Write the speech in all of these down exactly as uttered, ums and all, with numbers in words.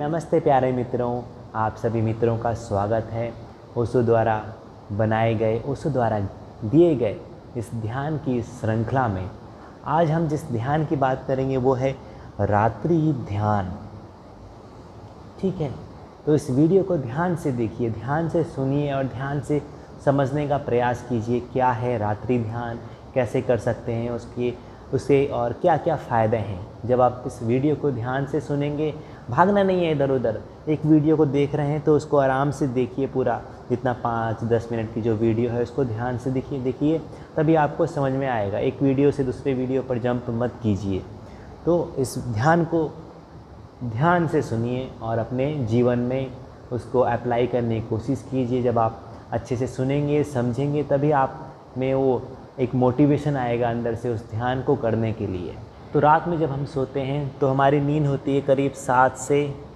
नमस्ते प्यारे मित्रों, आप सभी मित्रों का स्वागत है ओशो द्वारा बनाए गए, ओशो द्वारा दिए गए इस ध्यान की श्रृंखला में। आज हम जिस ध्यान की बात करेंगे वो है रात्रि ध्यान। ठीक है, तो इस वीडियो को ध्यान से देखिए, ध्यान से सुनिए और ध्यान से समझने का प्रयास कीजिए क्या है रात्रि ध्यान, कैसे कर सकते हैं उसके उसे और क्या क्या फ़ायदे हैं। जब आप इस वीडियो को ध्यान से सुनेंगे, भागना नहीं है इधर उधर। एक वीडियो को देख रहे हैं तो उसको आराम से देखिए, पूरा जितना पाँच दस मिनट की जो वीडियो है उसको ध्यान से देखिए देखिए तभी आपको समझ में आएगा। एक वीडियो से दूसरे वीडियो पर जंप मत कीजिए। तो इस ध्यान को ध्यान से सुनिए और अपने जीवन में उसको अप्लाई करने की कोशिश कीजिए। जब आप अच्छे से सुनेंगे, समझेंगे, तभी आप में वो एक मोटिवेशन आएगा अंदर से उस ध्यान को करने के लिए। तो रात में जब हम सोते हैं तो हमारी नींद होती है करीब सात से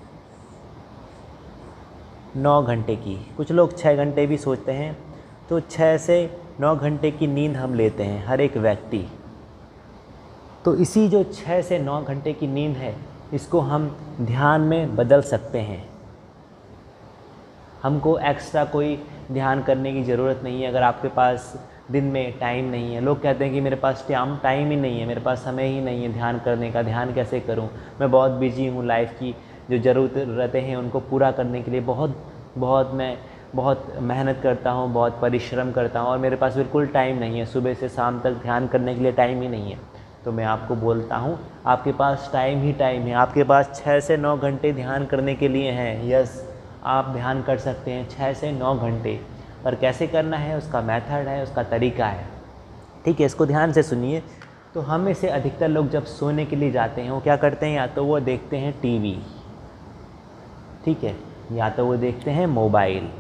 नौ घंटे की। कुछ लोग छः घंटे भी सोते हैं, तो छः से नौ घंटे की नींद हम लेते हैं हर एक व्यक्ति। तो इसी जो छः से नौ घंटे की नींद है, इसको हम ध्यान में बदल सकते हैं। हमको एक्स्ट्रा कोई ध्यान करने की ज़रूरत नहीं है। अगर आपके पास दिन में टाइम नहीं है, लोग कहते हैं कि मेरे पास टाइम टाइम ही नहीं है, मेरे पास समय ही नहीं है ध्यान करने का, ध्यान कैसे करूं, मैं बहुत बिजी हूं, लाइफ की जो ज़रूरतें हैं उनको पूरा करने के लिए बहुत बहुत मैं बहुत मेहनत करता हूं, बहुत परिश्रम करता हूं और मेरे पास बिल्कुल टाइम नहीं है, सुबह से शाम तक ध्यान करने के लिए टाइम ही नहीं है। तो मैं आपको बोलता हूँ, आपके पास टाइम ही टाइम है। आपके पास छः से नौ घंटे ध्यान करने के लिए हैं। यस, आप ध्यान कर सकते हैं छः से नौ घंटे। पर कैसे करना है, उसका मेथड है, उसका तरीका है। ठीक है, इसको ध्यान से सुनिए। तो हम में से अधिकतर लोग जब सोने के लिए जाते हैं वो क्या करते हैं, या तो वो देखते हैं टीवी, ठीक है, या तो वो देखते हैं मोबाइल।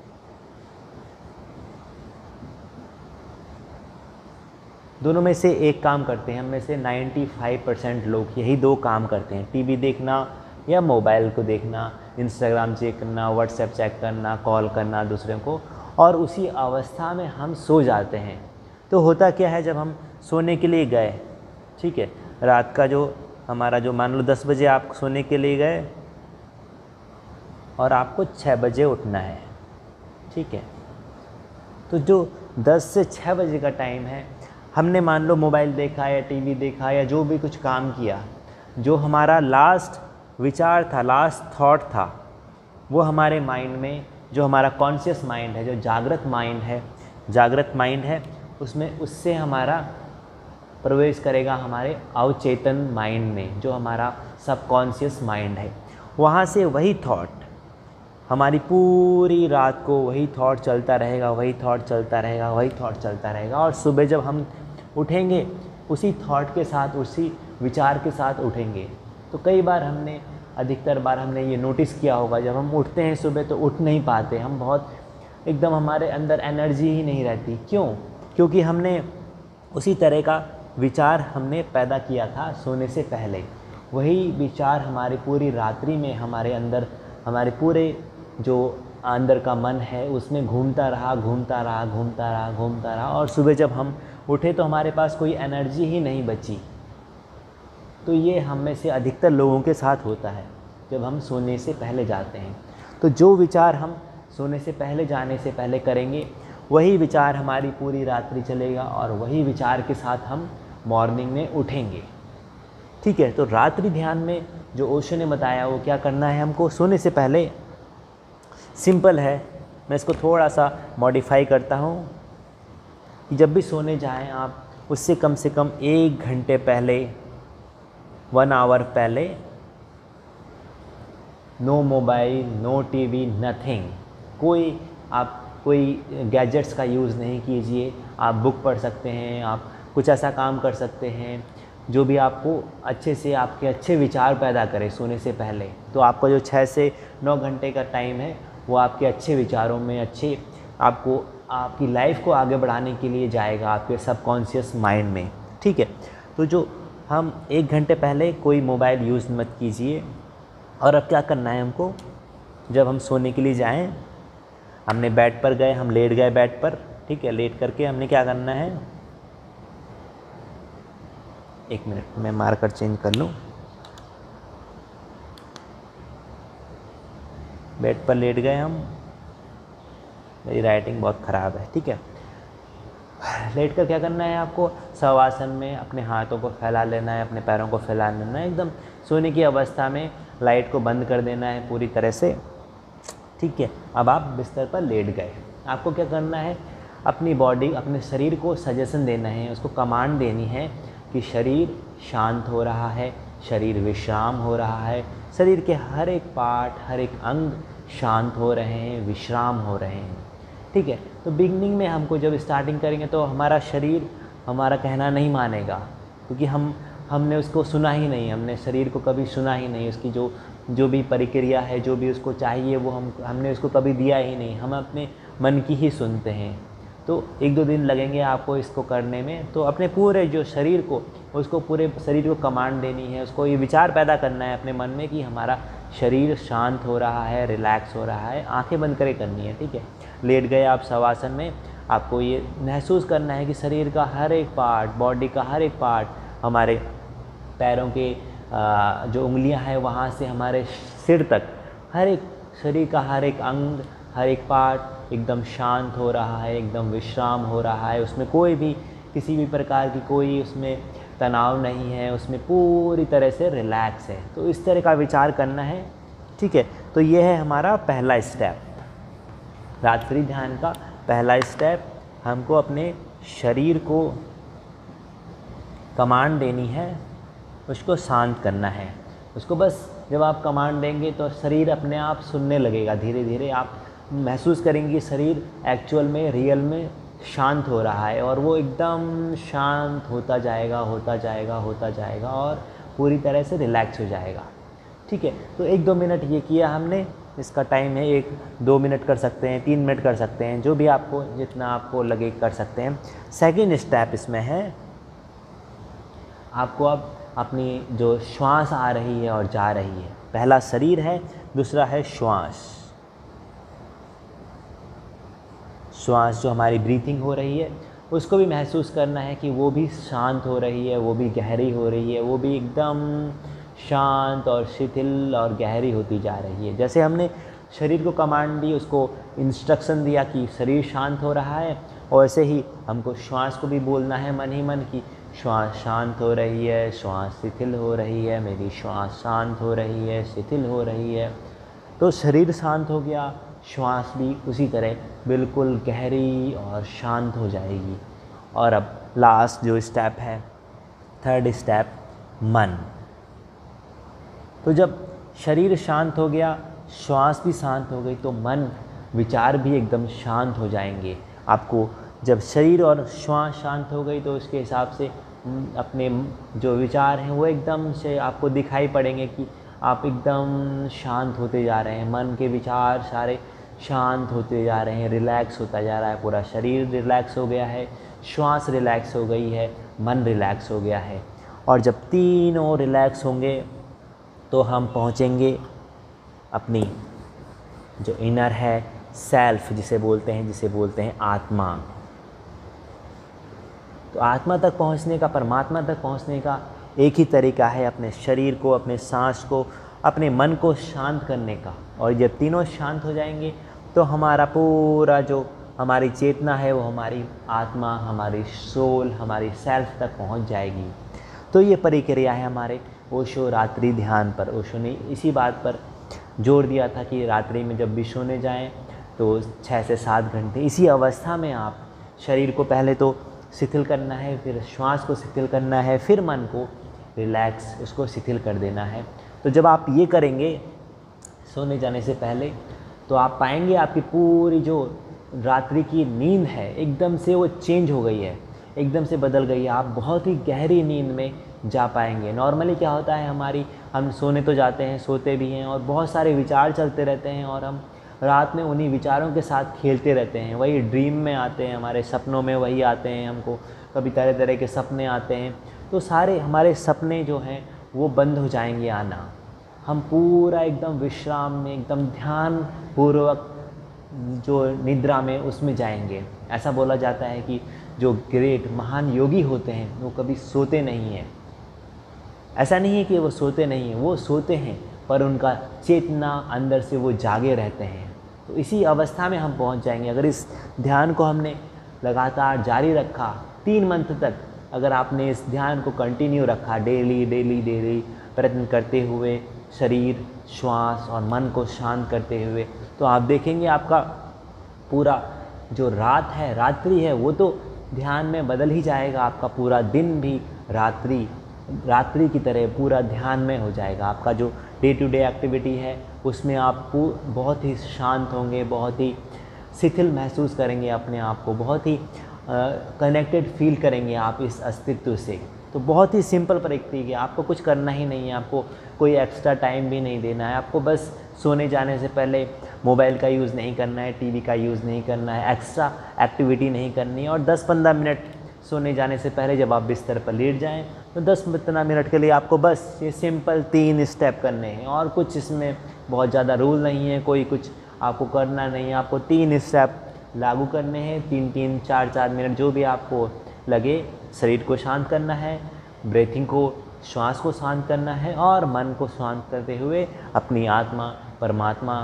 दोनों में से एक काम करते हैं। हम में से पचानवे परसेंट लोग यही दो काम करते हैं, टीवी देखना या मोबाइल को देखना, इंस्टाग्राम चेक करना, व्हाट्सएप चेक करना, कॉल करना दूसरे को, और उसी अवस्था में हम सो जाते हैं। तो होता क्या है, जब हम सोने के लिए गए, ठीक है, रात का जो हमारा जो मान लो दस बजे आप सोने के लिए गए और आपको छः बजे उठना है, ठीक है, तो जो दस से छः बजे का टाइम है, हमने मान लो मोबाइल देखा या टीवी देखा या जो भी कुछ काम किया, जो हमारा लास्ट विचार था, लास्ट थॉट था, वो हमारे माइंड में, जो हमारा कॉन्शियस माइंड है, जो जागृत माइंड है, जागृत माइंड है उसमें, उससे हमारा प्रवेश करेगा हमारे अवचेतन माइंड में, जो हमारा सबकॉन्शियस माइंड है। वहाँ से वही थॉट हमारी पूरी रात को वही थॉट चलता रहेगा, वही थॉट चलता रहेगा, वही थॉट चलता रहेगा, और सुबह जब हम उठेंगे उसी थॉट के साथ, उसी विचार के साथ उठेंगे। तो कई बार हमने अधिकतर बार हमने ये नोटिस किया होगा, जब हम उठते हैं सुबह तो उठ नहीं पाते, हम बहुत एकदम हमारे अंदर एनर्जी ही नहीं रहती। क्यों? क्योंकि हमने उसी तरह का विचार हमने पैदा किया था सोने से पहले। वही विचार हमारी पूरी रात्रि में हमारे अंदर, हमारे पूरे जो अंदर का मन है उसमें घूमता रहा घूमता रहा घूमता रहा घूमता रहा और सुबह जब हम उठे तो हमारे पास कोई एनर्जी ही नहीं बची। तो ये हम में से अधिकतर लोगों के साथ होता है जब हम सोने से पहले जाते हैं। तो जो विचार हम सोने से पहले जाने से पहले करेंगे, वही विचार हमारी पूरी रात्रि चलेगा और वही विचार के साथ हम मॉर्निंग में उठेंगे। ठीक है, तो रात्रि ध्यान में जो ओशो ने बताया वो क्या करना है हमको सोने से पहले, सिंपल है। मैं इसको थोड़ा सा मॉडिफाई करता हूँ कि जब भी सोने जाएं आप, उससे कम से कम एक घंटे पहले, वन आवर पहले, no mobile, no TV, nothing, कोई आप कोई गैजेट्स का यूज़ नहीं कीजिए। आप बुक पढ़ सकते हैं, आप कुछ ऐसा काम कर सकते हैं जो भी आपको अच्छे से, आपके अच्छे विचार पैदा करे सोने से पहले। तो आपका जो छः से नौ घंटे का टाइम है वो आपके अच्छे विचारों में, अच्छे आपको आपकी लाइफ को आगे बढ़ाने के लिए जाएगा, आपके सबकॉन्शियस माइंड में। ठीक है, तो जो हम एक घंटे पहले कोई मोबाइल यूज़ मत कीजिए। और अब क्या करना है हमको, जब हम सोने के लिए जाएं, हमने बेड पर गए, हम लेट गए बेड पर, ठीक है, लेट करके हमने क्या करना है, एक मिनट मैं मार्कर चेंज कर लूँ। बेड पर लेट गए हम, मेरी राइटिंग बहुत ख़राब है, ठीक है। लेट कर क्या करना है आपको, शवासन में अपने हाथों को फैला लेना है, अपने पैरों को फैला लेना है, एकदम सोने की अवस्था में लाइट को बंद कर देना है पूरी तरह से, ठीक है। अब आप बिस्तर पर लेट गए, आपको क्या करना है, अपनी बॉडी, अपने शरीर को सजेशन देना है, उसको कमांड देनी है कि शरीर शांत हो रहा है, शरीर विश्राम हो रहा है, शरीर के हर एक पार्ट, हर एक अंग शांत हो रहे हैं, विश्राम हो रहे हैं, ठीक है। तो बिगनिंग में हमको जब स्टार्टिंग करेंगे तो हमारा शरीर हमारा कहना नहीं मानेगा, क्योंकि हम हमने उसको सुना ही नहीं, हमने शरीर को कभी सुना ही नहीं, उसकी जो जो भी प्रक्रिया है, जो भी उसको चाहिए वो हम हमने उसको कभी दिया ही नहीं, हम अपने मन की ही सुनते हैं। तो एक दो दिन लगेंगे आपको इसको करने में, तो अपने पूरे जो शरीर को, उसको पूरे शरीर को कमांड देनी है, उसको ये विचार पैदा करना है अपने मन में कि हमारा शरीर शांत हो रहा है, रिलैक्स हो रहा है, आंखें बंद करके करनी है, ठीक है। लेट गए आप शवासन में, आपको ये महसूस करना है कि शरीर का हर एक पार्ट, बॉडी का हर एक पार्ट, हमारे पैरों के आ, जो उंगलियां हैं वहाँ से हमारे सिर तक, हर एक शरीर का हर एक अंग, हर एक पार्ट एकदम शांत हो रहा है, एकदम विश्राम हो रहा है, उसमें कोई भी किसी भी प्रकार की कोई उसमें तनाव नहीं है, उसमें पूरी तरह से रिलैक्स है। तो इस तरह का विचार करना है, ठीक है। तो ये है हमारा पहला स्टेप, रात्रि ध्यान का पहला स्टेप। हमको अपने शरीर को कमांड देनी है, उसको शांत करना है, उसको बस जब आप कमांड देंगे तो शरीर अपने आप सुनने लगेगा, धीरे धीरे आप महसूस करेंगे शरीर एक्चुअल में, रियल में शांत हो रहा है, और वो एकदम शांत होता जाएगा, होता जाएगा, होता जाएगा और पूरी तरह से रिलैक्स हो जाएगा, ठीक है। तो एक दो मिनट ये किया हमने, इसका टाइम है एक दो मिनट कर सकते हैं, तीन मिनट कर सकते हैं, जो भी आपको जितना आपको लगे कर सकते हैं। सेकंड स्टेप इसमें है, आपको अब अपनी जो श्वास आ रही है और जा रही है, पहला शरीर है, दूसरा है श्वास। श्वास जो हमारी ब्रीथिंग हो रही है उसको भी महसूस करना है कि वो भी शांत हो रही है, वो भी गहरी हो रही है, वो भी एकदम शांत और शिथिल और गहरी होती जा रही है। जैसे हमने शरीर को कमांड दी, उसको इंस्ट्रक्शन दिया कि शरीर शांत हो रहा है, और ऐसे ही हमको श्वास को भी बोलना है मन ही मन की श्वास शांत हो रही है, श्वास शिथिल हो रही है, मेरी श्वास शांत हो रही है, शिथिल हो रही है। तो शरीर शांत हो गया, श्वास भी उसी तरह बिल्कुल गहरी और शांत हो जाएगी। और अब लास्ट जो स्टेप है, थर्ड स्टेप, मन। तो जब शरीर शांत हो गया, श्वास भी शांत हो गई, तो मन, विचार भी एकदम शांत हो जाएंगे। आपको जब शरीर और श्वास शांत हो गई तो उसके हिसाब से अपने जो विचार हैं वो एकदम से आपको दिखाई पड़ेंगे कि आप एकदम शांत होते जा रहे हैं, मन के विचार सारे शांत होते जा रहे हैं, रिलैक्स होता जा रहा है, पूरा शरीर रिलैक्स हो गया है, श्वास रिलैक्स हो गई है, मन रिलैक्स हो गया है। और जब तीनों रिलैक्स होंगे तो हम पहुँचेंगे अपनी जो इनर है, सेल्फ जिसे बोलते हैं, जिसे बोलते हैं आत्मा। तो आत्मा तक पहुंचने का, परमात्मा तक पहुंचने का एक ही तरीका है, अपने शरीर को, अपने सांस को, अपने मन को शांत करने का। और जब तीनों शांत हो जाएंगे तो हमारा पूरा जो हमारी चेतना है वो हमारी आत्मा, हमारी सोल, हमारी सेल्फ तक पहुंच जाएगी। तो ये प्रक्रिया है हमारे ओशो रात्रि ध्यान पर। ओशो ने इसी बात पर जोर दिया था कि रात्रि में जब भी सोने जाएं तो छः से सात घंटे इसी अवस्था में आप शरीर को पहले तो शिथिल करना है, फिर श्वास को शिथिल करना है, फिर मन को रिलैक्स, उसको शिथिल कर देना है। तो जब आप ये करेंगे सोने जाने से पहले तो आप पाएंगे आपकी पूरी जो रात्रि की नींद है एकदम से वो चेंज हो गई है, एकदम से बदल गई है। आप बहुत ही गहरी नींद में जा पाएंगे। नॉर्मली क्या होता है, हमारी हम सोने तो जाते हैं, सोते भी हैं और बहुत सारे विचार चलते रहते हैं और हम रात में उन्हीं विचारों के साथ खेलते रहते हैं, वही ड्रीम में आते हैं, हमारे सपनों में वही आते हैं, हमको कभी तरह तरह के सपने आते हैं। तो सारे हमारे सपने जो हैं वो बंद हो जाएंगे आना, हम पूरा एकदम विश्राम में, एकदम ध्यान पूर्वक जो निद्रा में उसमें जाएंगे। ऐसा बोला जाता है कि जो ग्रेट महान योगी होते हैं वो कभी सोते नहीं हैं। ऐसा नहीं है कि वो सोते नहीं हैं, वो सोते हैं पर उनका चेतना अंदर से वो जागे रहते हैं। तो इसी अवस्था में हम पहुंच जाएंगे अगर इस ध्यान को हमने लगातार जारी रखा। तीन मंथ तक अगर आपने इस ध्यान को कंटिन्यू रखा, डेली डेली डेली प्रयत्न करते हुए, शरीर, श्वास और मन को शांत करते हुए, तो आप देखेंगे आपका पूरा जो रात है, रात्रि है, वो तो ध्यान में बदल ही जाएगा। आपका पूरा दिन भी रात्रि रात्रि की तरह पूरा ध्यान में हो जाएगा। आपका जो डे टू डे एक्टिविटी है उसमें आप बहुत ही शांत होंगे, बहुत ही शिथिल महसूस करेंगे अपने आप को, बहुत ही कनेक्टेड फील करेंगे आप इस अस्तित्व से। तो बहुत ही सिंपल प्रक्रिया, आपको कुछ करना ही नहीं है, आपको कोई एक्स्ट्रा टाइम भी नहीं देना है। आपको बस सोने जाने से पहले मोबाइल का यूज़ नहीं करना है, टीवी का यूज़ नहीं करना है, एक्स्ट्रा एक्टिविटी नहीं करनी है। और दस पंद्रह मिनट सोने जाने से पहले जब आप बिस्तर पर लेट जाएं तो दस पंद्रह मिनट के लिए आपको बस ये सिंपल तीन स्टेप करने हैं। और कुछ इसमें बहुत ज़्यादा रूल नहीं है, कोई कुछ आपको करना नहीं है। आपको तीन स्टेप लागू करने हैं, तीन तीन चार चार मिनट जो भी आपको लगे। शरीर को शांत करना है, ब्रीथिंग को, श्वास को शांत करना है और मन को शांत करते हुए अपनी आत्मा परमात्मा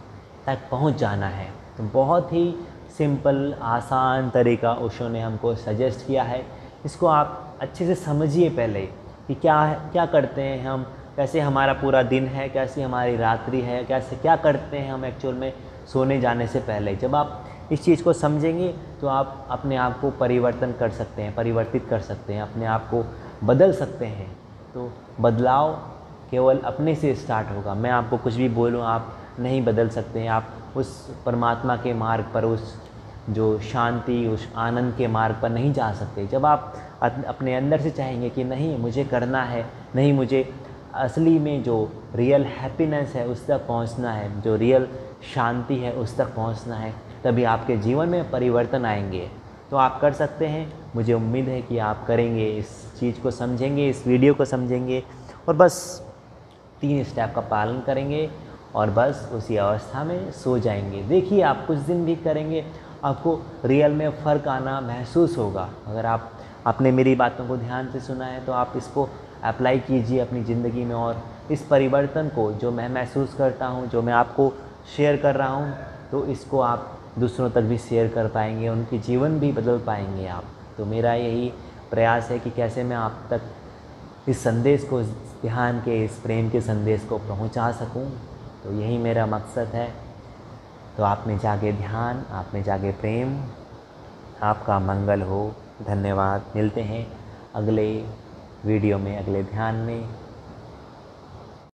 तक पहुंच जाना है। तो बहुत ही सिंपल आसान तरीका ओशो ने हमको सजेस्ट किया है। इसको आप अच्छे से समझिए पहले कि क्या है, क्या करते हैं हम, कैसे हमारा पूरा दिन है, कैसे हमारी रात्रि है, कैसे क्या करते हैं हम एक्चुअल में सोने जाने से पहले। जब आप इस चीज़ को समझेंगे तो आप अपने आप को परिवर्तन कर सकते हैं, परिवर्तित कर सकते हैं, अपने आप को बदल सकते हैं। तो बदलाव केवल अपने से स्टार्ट होगा। मैं आपको कुछ भी बोलूँ आप नहीं बदल सकते हैं। आप उस परमात्मा के मार्ग पर, उस जो शांति, उस आनंद के मार्ग पर नहीं जा सकते। जब आप अपने अंदर से चाहेंगे कि नहीं मुझे करना है, नहीं मुझे असली में जो रियल हैप्पीनेस है उस तक पहुंचना है, जो रियल शांति है उस तक पहुंचना है, तभी आपके जीवन में परिवर्तन आएंगे। तो आप कर सकते हैं। मुझे उम्मीद है कि आप करेंगे, इस चीज़ को समझेंगे, इस वीडियो को समझेंगे और बस तीन स्टेप का पालन करेंगे और बस उसी अवस्था में सो जाएंगे। देखिए आप कुछ दिन भी करेंगे, आपको रियल में फ़र्क आना महसूस होगा। अगर आप आपने मेरी बातों को ध्यान से सुना है तो आप इसको अप्लाई कीजिए अपनी ज़िंदगी में और इस परिवर्तन को जो मैं महसूस करता हूँ, जो मैं आपको शेयर कर रहा हूँ, तो इसको आप दूसरों तक भी शेयर कर पाएंगे, उनके जीवन भी बदल पाएंगे आप। तो मेरा यही प्रयास है कि कैसे मैं आप तक इस संदेश को, इस ध्यान के, इस प्रेम के संदेश को पहुंचा सकूं। तो यही मेरा मकसद है। तो आप में जागे ध्यान, आप में जागे प्रेम, आपका मंगल हो। धन्यवाद। मिलते हैं अगले वीडियो में, अगले ध्यान में।